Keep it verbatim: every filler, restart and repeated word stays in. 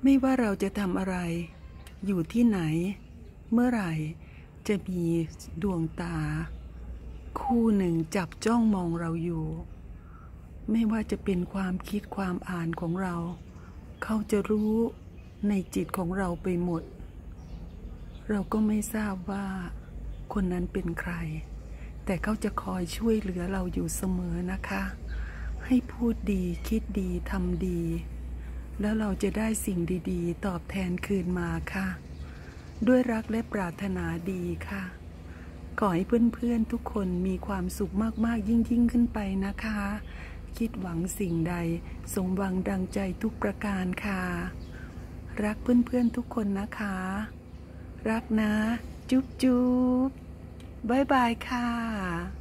ไม่ว่าเราจะทำอะไรอยู่ที่ไหนเมื่อไหร่จะมีดวงตาคู่หนึ่งจับจ้องมองเราอยู่ไม่ว่าจะเป็นความคิดความอ่านของเราเขาจะรู้ในจิตของเราไปหมดเราก็ไม่ทราบว่าคนนั้นเป็นใครแต่เขาจะคอยช่วยเหลือเราอยู่เสมอนะคะให้พูดดีคิดดีทำดีแล้วเราจะได้สิ่งดีๆตอบแทนคืนมาค่ะด้วยรักและปรารถนาดีค่ะขอให้เพื่อนๆทุกคนมีความสุขมากๆยิ่งๆขึ้นไปนะคะคิดหวังสิ่งใดสมหวังดังใจทุกประการค่ะรักเพื่อนๆทุกคนนะคะรักนะจุ๊บจุ๊บบ๊ายบายค่ะ